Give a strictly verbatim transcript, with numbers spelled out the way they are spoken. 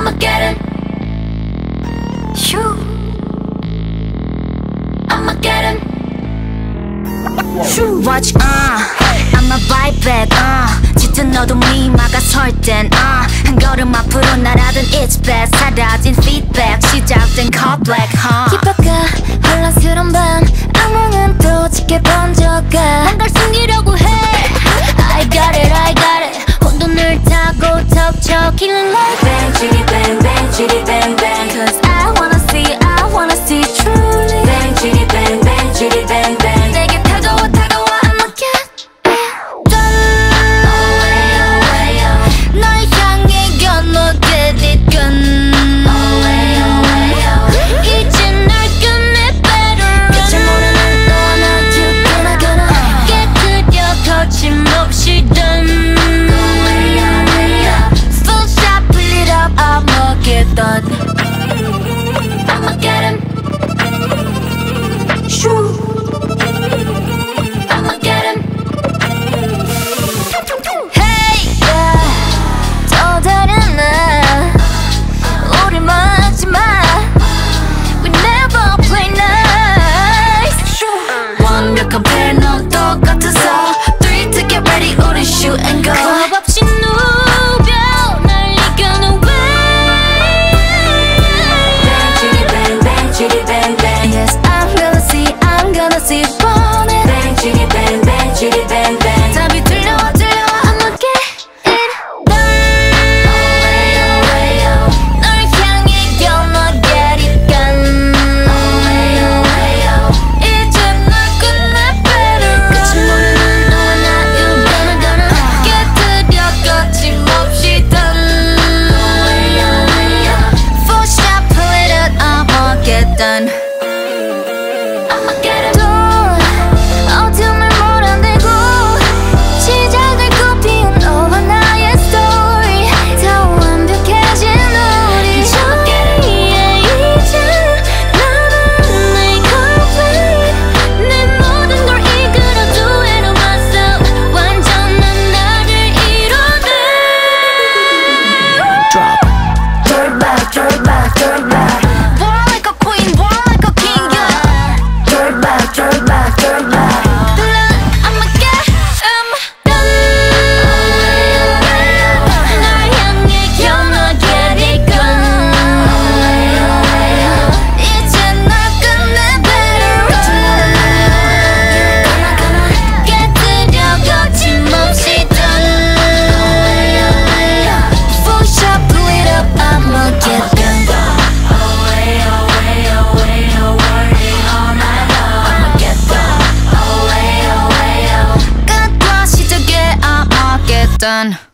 I'ma get him. Shoo. I'ma get him. Shoo. Watch, uh, I'ma bite back, uh. 짙은 어둠이 막아설 땐, uh. 한 걸음 앞으로 날아든 it's bad. 사라진 feedback, 시작된 call black, huh. 힙합가 혼란스러운 밤 악몽은 또 짙게 번져가. 난 걸 숨기려고 해. I got it, I got it. 혼돈을 타고 턱쳐 killing like bang, chitty bang, bang, chitty bang, bang. Cause I wanna see, I wanna see truly. Bang, chitty bang, bang, chitty bang, bang. 내게 다가와 다가와 I'ma get it done. Away, away, away. 널 향해 gonna get it done. Away, away, away. 이제 널 끝내 better. 끝을 모르는 너와 나 gonna gonna 깨뜨려 거침없이 done. Full shot, pull it up, I'ma get done. I'ma get him. Shoo. I'ma get him. Hey, yeah. 또 다른 날 우리 막지 마. We never play nice. 완벽한 패널 똑같아서 Three to get ready 우리 shoot and go. 겁 없이 누벼 날 이겨는 way. Bang, chitty bang, bang, chitty bang, bang. Yes, I'm gonna see, I'm gonna see running. Bang, chitty bang, bang, chitty bang, bang. 답이 들려와 들려와 I'ma get it done. Away, away, away. 널 향해 gonna get it done. Away, away, away. 이제 널 끝내 better. 끝을 모르는 너와 나 You gonna gonna 깨뜨려 거침없이 done. Away, away, away. Full shot, pull it up, I'ma get done. I'ma get him. 어둠을 몰아내고 시작을 꽃피운 너와 나의 story. 더 완벽해진 우리 저기에 이제 나는 내 complete. 내 모든 걸 이끌어도 해로 myself. 완전한 나를 이뤄내. Drop. Throw it back, throw it back, throw it back. War like a queen, war like a king, yeah. Throw it back, throw it back, throw it back. I'ma get him done. 널 향해 gonna get it done. 이제 널 끝내 better. 깨뜨려 거침없이 done. Full shot, pull it up, I'ma get done. Away, away, away, away, all night long. I'ma get done. Away, away, away. 끝과 시작에 I'ma get done.